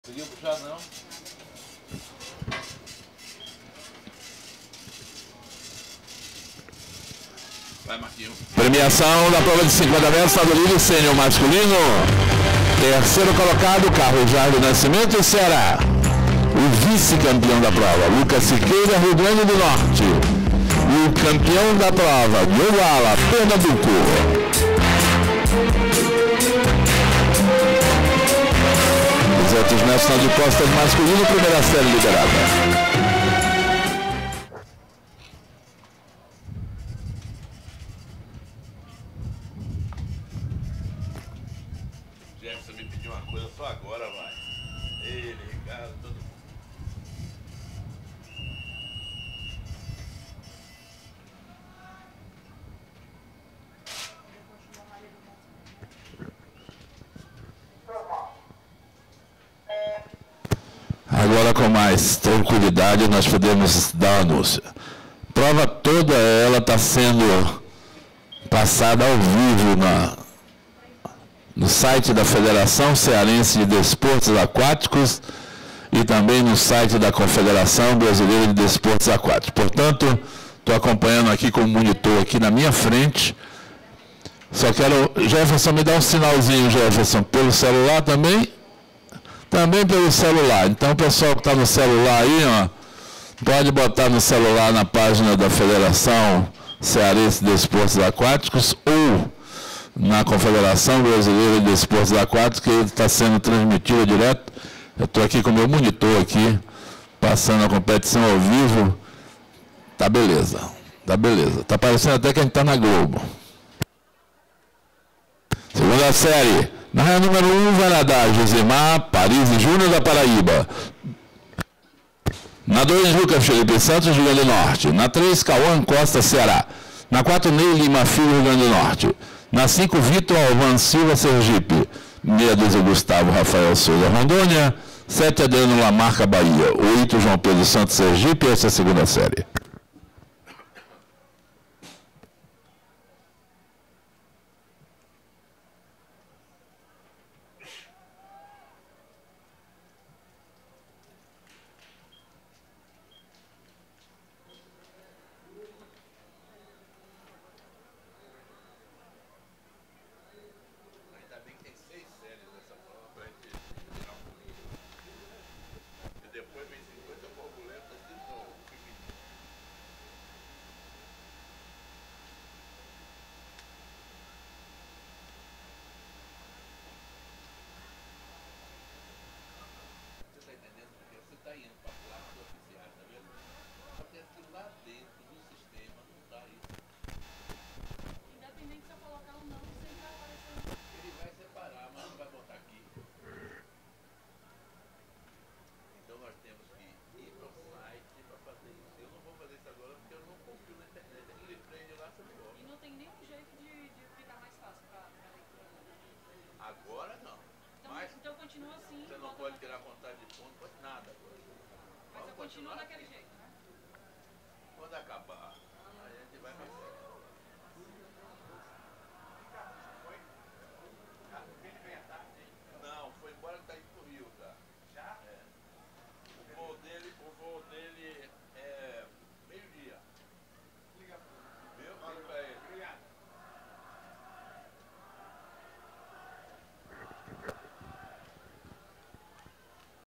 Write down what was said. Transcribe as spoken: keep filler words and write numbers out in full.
Conseguiu puxar, não? Vai, Marquinhos. Premiação da prova de cinquenta metros, Estado Livre Sênior masculino. Terceiro colocado, Carlos Jair do Nascimento e Ceará. O vice-campeão da prova, Lucas Siqueira, Rio Grande do Norte. E o campeão da prova, Goiala, Pernambuco. duzentos metros de costas masculino, primeira série liberada. Jefferson me pediu uma coisa só agora, vai. Ele, Ricardo, todo mundo. Agora, com mais tranquilidade, nós podemos dar o anúncio. A prova toda ela está sendo passada ao vivo na, no site da Federação Cearense de Desportos Aquáticos e também no site da Confederação Brasileira de Desportos Aquáticos. Portanto, estou acompanhando aqui com o monitor aqui na minha frente. Só quero, Jefferson, me dá um sinalzinho, Jefferson, pelo celular também. Também pelo celular. Então, o pessoal que está no celular aí, ó, pode botar no celular na página da Federação Cearense de Desportos Aquáticos ou na Confederação Brasileira de Desportos Aquáticos, que está sendo transmitido direto. Eu estou aqui com o meu monitor aqui, passando a competição ao vivo. Tá beleza. Tá beleza. Tá parecendo até que a gente está na Globo. Segunda série. Na raia número um, vai nadar Josimar Paris Júnior da Paraíba. Na dois, Lucas Felipe Santos, Rio Grande do Norte. Na três, Cauã Costa, Ceará. Na quatro, Ney Lima Filho, Rio Grande do Norte. Na cinco, Vitor Alvan Silva, Sergipe. Meia dúzia, Gustavo Rafael Souza, Rondônia. sete, Adriano Lamarca, Bahia. oito, João Pedro Santos, Sergipe. Essa é a segunda série. Agora não. Então, Mas então continua assim. você não pode tirar contagem de ponto, pode nada agora. Mas eu continuo daquele jeito, né? Quando acabar, a gente vai ver.